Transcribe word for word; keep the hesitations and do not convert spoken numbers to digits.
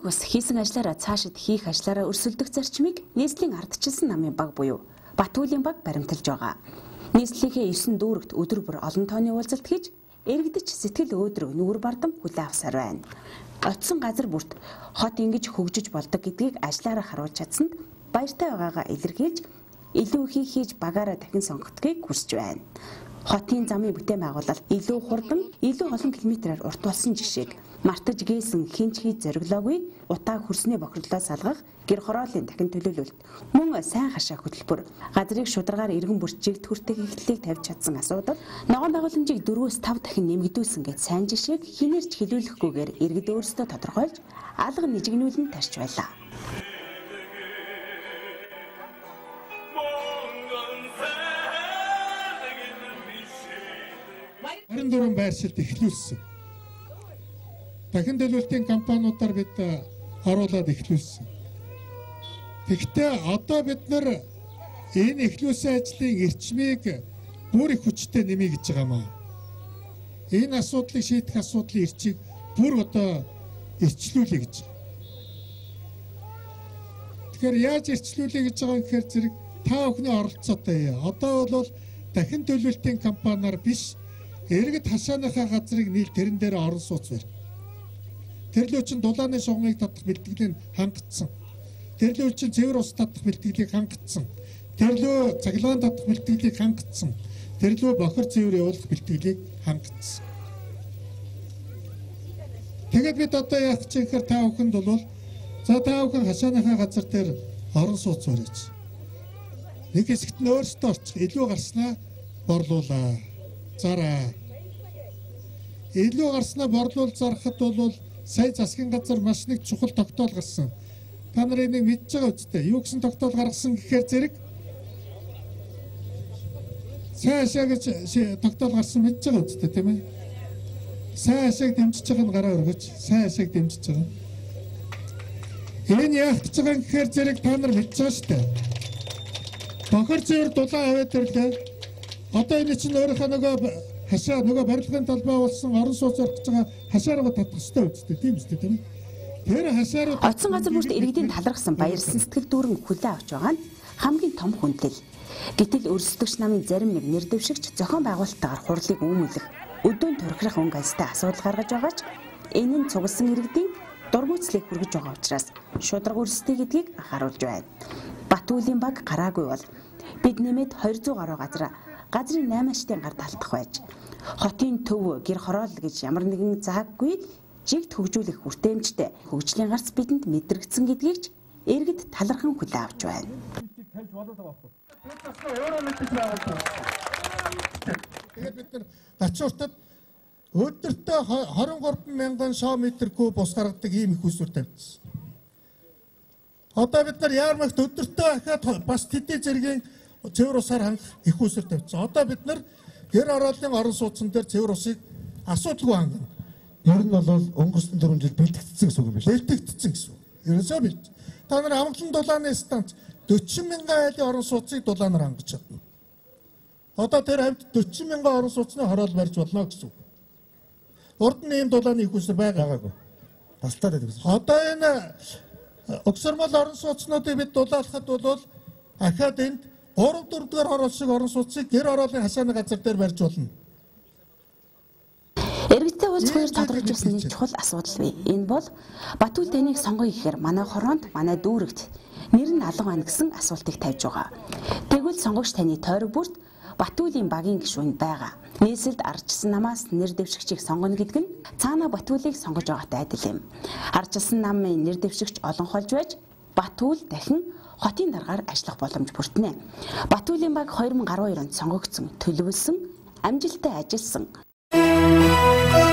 бас хийсэн ажлаараа цаашид хийх ажлаараа өрсөлдөх зарчмыг нийслэлийн ардчилсан намын баг буюу Батүлийн баг баримталж байгаа. Нийслэлийнхээ есөн дүүрэгт өдөр бүр олон тооны уулзалт хийж эргэж сэтгэл өөдрөг нүгэр бардам хүлээн авсаар байна. Очсон газар бүрт хот ингэж хөгжиж болдог гэдгийг ажлаараа харуулж чадсанд баяртай байгаагаа илэрхийлж илүү их хийж багаараа дахин сонгогдохыг хүсэж байна. Хотын замын бүтээн байгуулалт илүү хурдан, илүү олон километрээр урт болсон жишээг мартаж гээсэн хинч хийж зориглоогүй утаа хөрснөө бохирлоо салгах гэр хорооллын дахин төлөөлөлт мөн сайн хашаа хөтөлбөр газрыг шударгаар иргэн бүрт жигт хүртэх эхлэлийг тавьж чадсан асуудал ногоон байгууламжийг дөрвөөс тав дахин нэмэгдүүлсэн гэж сайн жишээг хинээрч хэлүүлэхгүйгээр иргэд өөрсдөө тодорхойлж алга нэжигнүүлэн тарьж байлаа. арван дөрвөн байршилд эхлүүлсэн. Дахин төлөвлөлтийн компаниудаар бид оруулаад эхлүүлсэн. Тэгэхдээ одоо бид нар энэ эхлүүлсэн ажлын эрчмийг бүр их хүчтэй нэмье гэж байгаамаа. Энэ асуудлыг шийдэх асуудлын эрчийг бүр одоо эрчлүүлье гэж. Тэгэхээр яаж эрчлүүлье гэж байгаа юм гэхээр зэрэг та бүхний оролцоотой. Одоо бол дахин төлөвлөлтийн компаниар биш эргэд хашааныхаа газрыг нийл тэрэн дээр орон сууц барь. Тэрлүү чин дулааны шугамыг татах бэлтгэлийг хангацсан. Тэрлүү чин цэвэр ус татах бэлтгэлийг хангацсан. Тэрлүү цаглагаан татах бэлтгэлийг хангацсан. Тэрлүү бохир цэвэр явуулах бэлтгэлийг хангацсан. Тэгээд бид одоо яах гэж ихээр та бүхэнд бол за та бүхэн хашааныхаа газар дээр орон сууц барьж. Нэг хэсэгт нь өөрсдөө орчих илүү гарснаа борлуулаа. Зараа. Илүү гарснаа борлуул зарахад бол сая засгийн газар маш нэг чухал тогтоол гарсан. Та нарыг нэг мэдж байгаа үстэй. Юу гэсэн тогтоол гаргасан гэхээр зэрэг сайн ашаа гэж тогтоол гарсан мэдж байгаа үстэй тийм ээ. Сайн ашааг дэмжиж байгаа нь гараа өргөж, сайн ашааг дэмжиж байгаа. Энэ яах гэж байгаа юм гэхээр зэрэг та нар мэдж байгаа шүү дээ. Бохир цэвэр дулаан аваад ирлээ. Одоо энэ чинь өөрийнхөө нөгөө хашаа нөгөө барилгын талбай болсон орон сууц орох гэж байгаа хашаараа татах хэрэгтэй үстэй тийм үстэй тийм ээ. Тэр хашаараа Оцсон газар бүрт иргэдийн талархсан баярсан сэтгэл дүүрэн хүлээн авч байгаа нь хамгийн том хүндлэл. Гэтэл өрсөлдөгч намын зарим нэг нэр дэвшигч зохион байгуулалттайгаар хурлыг үүмэлэх, өдөөн турхирах өнгө альстай асуудал гаргаж байгаа ч энэ нь цугласан иргэдийн дургуйцлыг хүргэж байгаа учраас шударга өрсөлдөй гэдгийг харуулж байна. Батүлийн баг гараагүй бол бид нэмээд хоёр зуун гаруй газар газрын найман штийн гар талтах байж хотын төв гэр хороол гэж ямар нэгэн зааггүй жигт хөгжүүлэх хүртээмжтэй хөгжлийн гарц бидэнд мэдрэгдсэн гэдгийг ч иргэд талархан хүлээн авч байна. Тэгээд бид нар гачууртад өдөртөө хорин гурван мянган шоо метр куб ус гаргадаг ийм их усүр тавьчихсан. Одоо бид нар яармагт өдөртөө ахаад бас тэдний зэргийн цэвэр усаар хангах их усүр тавьчихсан. Одоо бид нар гэр ороолын орон сууцсан дээр цэвэр усыг асуудалгүй хангана. Ер нь бол өнгөрсөн дөрвөн жил бэлтгэгдсэн гэсэн үг юм байна. Бэлтгэгдсэн гэсэн үг. Ерөөсөө бэлт. Та нар амглан дулааны станц дөрвөн мянган айлын орон сууцыг дулаанаар хангаж чадна. Одоо тэр хавьд дөрвөн мянган орон сууцны хороол барьж болно гэсэн үг. Урд нь ийм дулааны их усүр байгаагүй. Тастаад байдаг гэсэн. Одоо энэ огсормол орон сууцнуудыг бид дулаалахад бол ахаад энд гурав дөрөвдүгээр хороол шиг орон сууцыг гэр ороолын хашааны газар дээр барьж болно. Иргэдтэй уулзах үеэр тодорхойлж өгсөн нэг чухал асуудал бий. Энэ бол Батүл дэнийг сонгоё гэхээр манай хороонд, манай дүүрэгт нэр нь алга байна гэсэн асуултыг тавьж байгаа. Тэгвэл сонгогч таны тойрог бүрт Батүлийн багийн гишүүн байгаа. Нийслэлд ардчилсан намаас нэр дэвшигчийг сонгоно гэдэг нь цаана Батүлийг сонгож байгаатай адил юм. Ардчилсан намын нэр дэвшигч олон холж байж Батүл дахин хотын даргаар ажиллах боломж бүртнэ. Батүлийн баг хоёр мың гаруй онд сонгогдсон, төлөвлөсөн, амжилттай ажилласан.